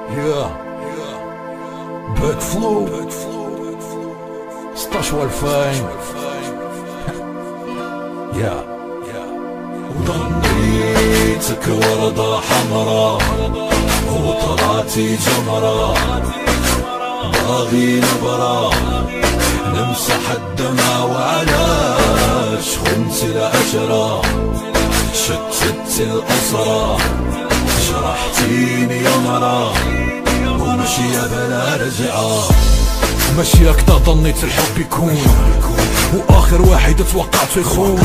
Yeah. Back flow 16 2000. Yeah. وضنيتك وردة حمراء وطلعتي جمرة، باغي نبرة نمسح الدمع وعلاش خنت العشرة، شتت الأسرة جرحتيني يا مرا ومشي بلا رجعة. ماشي هكدا ظنيت الحب يكون واخر واحد توقعت يخون،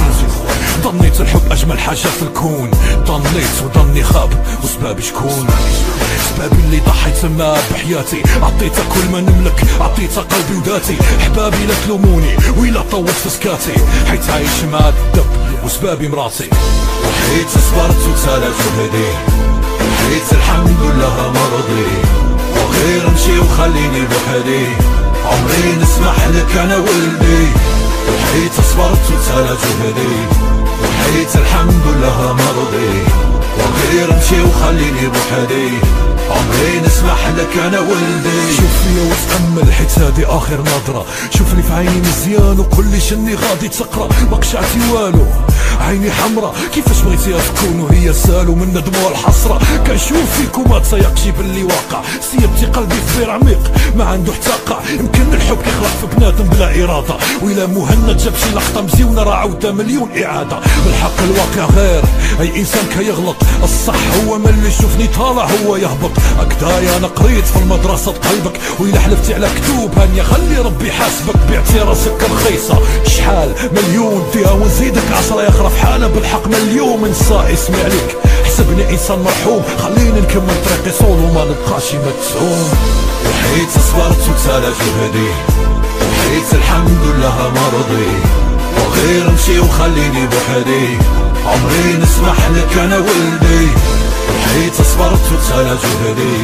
ظنيت الحب اجمل حاجه في الكون، ظنيت وظني خاب وسبابي شكون، سبابي اللي ضحيت معاه بحياتي، عطيتها كل ما نملك، عطيتها قلبي وذاتي، حبابي لا تلوموني ويلا طوت في سكاتي، حيت عايش مع الدب وسبابي مراتي، وحيت صبرت وتالا جهدي، وحيت الحمد لله مرضي، وغير امشي وخليني بوحدي، عمري نسمح لك انا ولدي، وحيت صبرت وتالا جهدي، وحيت الحمد لله مرضي، وغير امشي وخليني بوحدي، عمري نسمح لك انا ولدي. شوف فيا وتأمل حيت هادي اخر نظرة، شوف لي في عيني مزيان وقول لي شني غادي تقرا، مقشعتي والو عيني حمرا، كيفاش بغيتيها تكون وهي سالو من دموع الحسرة، كنشوف فيك وما تسيقش باللي واقع، سيبتي قلبي في بير عميق ما عنده حتى قاع، يمكن الحب كيخلق في بنادم بلا إرادة، وإلا مهند جاب شي لقطة مزيونة راه عاودها مليون إعادة، بالحق الواقع غير أي إنسان كيغلط، الصح هو من اللي يشوفني طالع هو يهبط، هكدايا أنا قريت في المدرسة قلبك، وإلا حلفتي على كتوب هانية خلي ربي حاسبك، بعتي راسك رخيصة شحال مليون فيها ونزيدك 10 يخرف حالة، بالحق مليون انسى اسمي عليك، حسبني انسان مرحوم، خليني نكمل طريقي صول وما نبقاش متسوم، وحيت صبرت وتالا جهدي، وحيت الحمد لله مرضي، وغير امشي وخليني بوحدي، عمري نسمح لك انا ولدي، وحيت صبرت وتالا جهدي،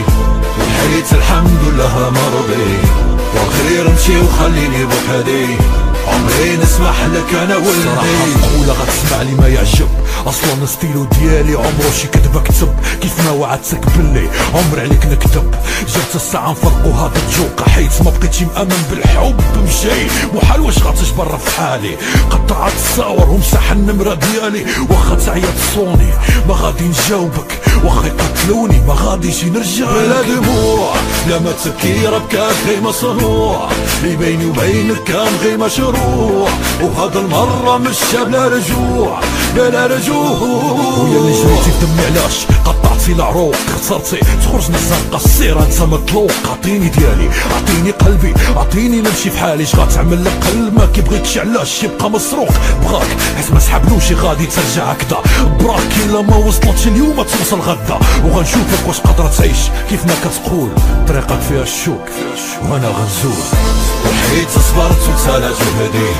وحيت الحمد لله مرضي، وغير امشي وخليني بوحدي، عمري نسمح لك انا ولدي. صراحة مقولة غتسمع لي ما يعجب، اصلا ستيلو ديالي عمرو شي كذبة كتب، كيف ما وعدتك باللي عمر عليك نكتب، جات الساعة نفرقو هاد الجوقة، حيت ما بقيتش مأمن بالحب مشي، محال واش غتجبر في حالي، قطعت الصور ومسح النمرة ديالي، واخا تعيط صوني ما غادي نجاوبك، واخا يقتلوني ما غاديش نرجع، بلا دموع لا ما تبكي راه بكاك غير مصنوع، اللي بيني وبينك كان غير مشروع، وهاد المرة مشى بلا رجوع بلا رجوع، ويا اللي جريتي في دمي علاش قطعتي العروق، خسرتي تخرج من الزنقة السيرة انت مطلوق، عطيني ديالي عطيني قلبي عطيني نمشي في حالي، اش غتعمل لك قلب ما كيبغيكش علاش يبقى مسروق، بغاك حيت ما سحبلوش غادي ترجع هكدا، براك الا ما وصلتش اليوم توصل غدا، وغنشوفك واش قادرة تعيش كيف ما كتقول، طريقك فيها الشوك وانا غنزول، وحيت صبرت وتالا جهدي،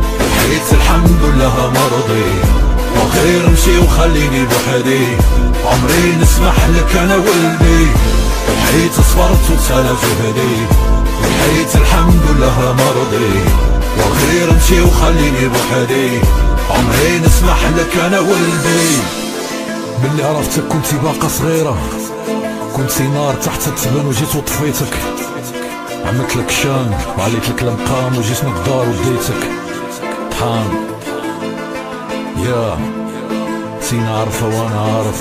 وحيت الحمد لله مرضي، وغير امشي وخليني بوحدي، عمري نسمح لك انا ولدي، وحيت صبرت وتالا جهدي، وحيت الحمد لله مرضي، وغير امشي وخليني بوحدي، عمري نسمح لك انا ولدي. ملي عرفتك كنتي باقا صغيرة، كنتي نار تحت التبن وجيت وطفيتك، عملت لك شان وعليت لك المقام وجيت نقدار وديتك طحان، يا سينا عارفة وانا عارف،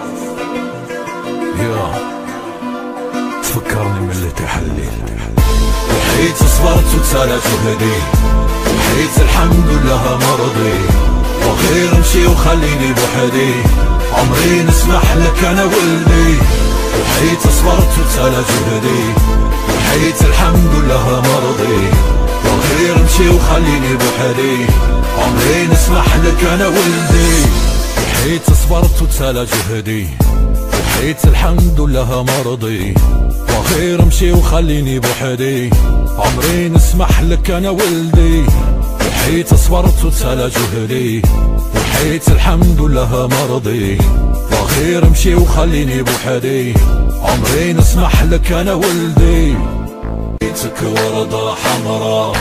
يا تفكرني من اللي تحلي، وحيت صبرت وتالا جهدي، وحيت الحمد لله مرضي، وغير امشي وخليني بوحدي، عمري نسمح لك انا ولدي، وحيت صبرت وتالا جهدي، وحيت الحمد لله مرضي، وغير امشي وخليني بوحدي، عمري نسمح لك انا ولدي، وحيت صبرت وتالا جهدي، وحيت الحمد لله مرضي، وغير امشي وخليني بوحدي، عمري نسمح لك انا ولدي، وحيت صبرت وتالا جهدي، وحيت الحمد لله مرضي، وغير امشي وخليني بوحدي، عمري نسمح لك انا ولدي. لقيتك وردة حمراء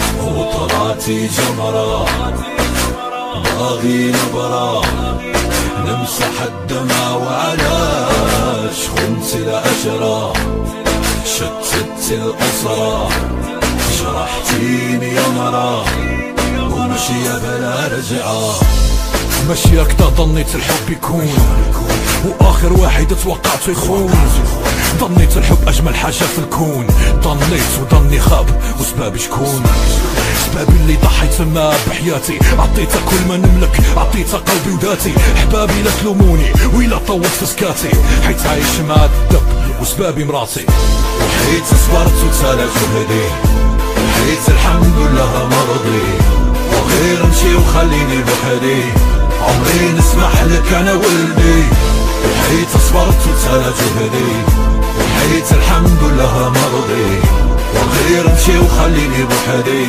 وطلعتي جمرة، باغي نبرة نمسح الدمع وعلاش خنت العشرة، شتت الأسرة، جرحتيني يا مرا ومشي بلا رجعة. ماشي هكدا ظنيت الحب يكون واخر واحد توقعته يخون، ظنيت الحب اجمل حاجه في الكون، ظنيت وظني خاب وسبابي شكون، سبابي اللي ضحيت معاه بحياتي، عطيتها كل ما نملك، عطيتها قلبي وذاتي، حبابي لا تلوموني ويلا طوت في سكاتي، حيت عايش مع الدب وسبابي مراتي. وحيت صبرت وتسالى جهدي، وحيت الحمد لله مرضي، وغير نمشي وخليني بوحدي، عمري نسمح لك انا ولدي. وحيت صبرت وتسالى جهدي، وحيت الحمد لله مرضي، وغير نمشي وخليني بوحدي،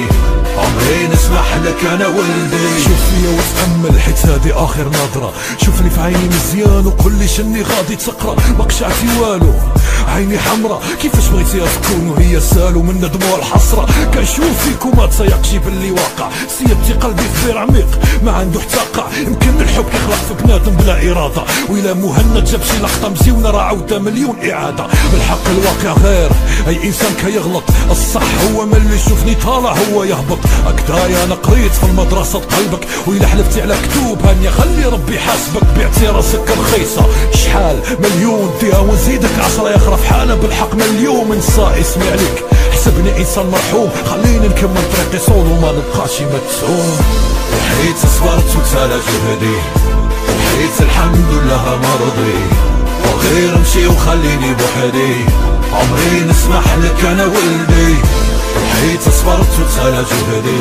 عمري نسمح لك انا ولدي. شوف فيا وتأمل حيت هادي اخر نظرة، شوفني في عيني مزيان وقول لي شني غادي تقرا، ما قشعتي والو عيني حمرا، كيفاش بغيتيها تكون وهي سالو من دموع الحسرة، كنشوف فيك وما تسيقشي باللي واقع، سيبتي قلبي في بير عميق ما عنده حتى قاع، يمكن الحب يخلق في بنادم بلا إرادة، وإلا مهند جاب شي لقطة مزيونة راه عاودها مليون إعادة. بالحق الواقع غير أي إنسان كيغلط، الصح هو من اللي يشوفني طالع هو يهبط، هكدايا أنا قريت في المدرسة قلبك، وإلا حلفتي على كتوب هانية خلي ربي يحاسبك، بعتي راسك رخيصة شحال مليون ديها ونزيدك 10 يخرى في حالة، بالحق مليون نساء اسمي عليك، حسبني انسان مرحوم، خليني نكمل طريقي صول وما نبقاش متسوم. وحيت صبرت وتسالى جهدي، وحيت الحمد لله مرضي، وغير نمشي وخليني بوحدي، عمري نسمح لك انا ولدي. وحيت صبرت وتسالى جهدي،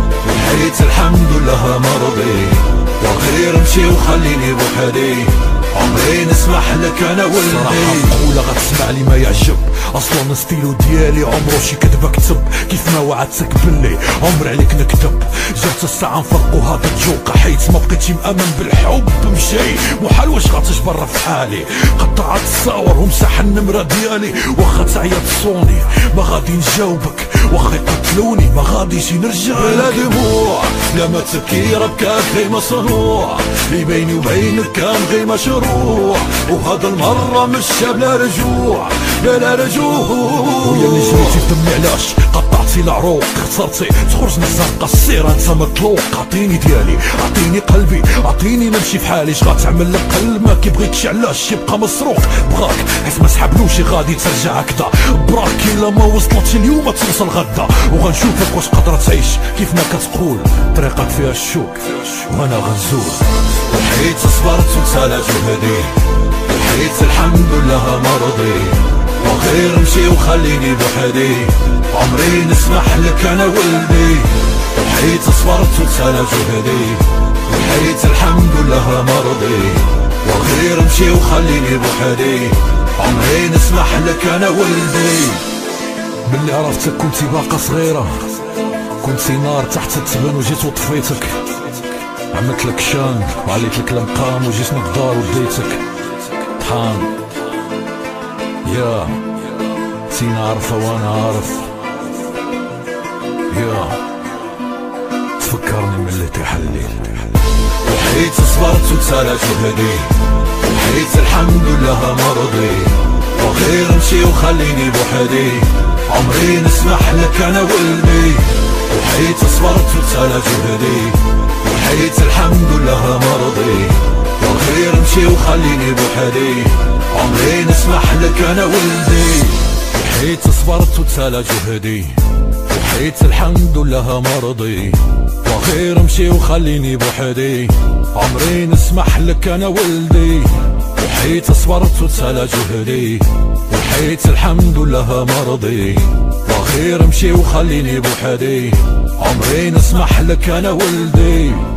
وحيت الحمد لله مرضي، وغير نمشي وخليني بوحدي، عمري نسمح لك انا ولدي. صراحة مقولة غتسمع لي ما يعجب، اصلا ستيلو ديالي عمرو شي كذبة كتب، كيف ما وعدتك باللي عمر عليك نكتب، جات الساعة نفرقو هاد الجوقة، حيت ما بقيتي مأمن بالحب مشي محال واش غتجبر في حالي، قطعت الصور ومسح النمرة ديالي، واخا تعيط صوني ما غادي نجاوبك، واخا يقتلوني ما غاديش نرجع، بلا دموع لا ما تبكي راه بكاك غير مصنوع، اللي بيني وبينك كان غير مشروع، وهذا المرة مشى بلا رجوع بلا رجوع. ويا اللي جريتي في دمي علاش قطعتي العروق، خسرتي تخرج من الزنقة السيرة انت مطلوق، عطيني ديالي عطيني قلبي عطيني نمشي في حالي، اش غتعمل لك قلب ما كيبغيكش علاش يبقى مسروق، بغاك حيت ما سحبلوش غادي ترجع هكدا، براك الا ما وصلتش اليوم توصل غدا، وغنشوفك واش قادرة تعيش كيف ما كتقول، طريقك فيها الشوك وانا غنزول. وحيت صبرت وتسالى جهدي، وحيت الحمد لله مرضي، وغير نمشي وخليني بوحدي، عمري نسمح لك انا ولدي. وحيت صبرت وتسالى جهدي، وحيت الحمد لله مرضي، وغير نمشي وخليني بوحدي، عمري نسمح لك انا ولدي. باللي عرفتك كنتي باقا صغيرة، كنتي نار تحت التبن وجيت وطفيتك، عملت لك شان وعليت لك المقام وجيت من الدار وديتك طحان، يا سينا عارفة وانا عارف، يا تفكرني من اللي تحليل. وحيت صبرت وتسالى جهدي، وحيت الحمد لله مرضي، وغير نمشي وخليني بوحدي، عمري نسمح لك انا ولدي. وحيت صبرت وتسالى جهدي، وحيت الحمد لله مرضي، وغير نمشي وخليني بوحدي، عمري نسمح لك انا ولدي. وحيت صبرت وتسالى جهدي، وحيت الحمد لله مرضي، وغير نمشي وخليني بوحدي، عمري نسمح لك انا ولدي. وحيت صبرت وتسالى جهدي، وحيت الحمد لله مرضي، وغير نمشي وخليني بوحدي، عمري نسمح لك انا ولدي.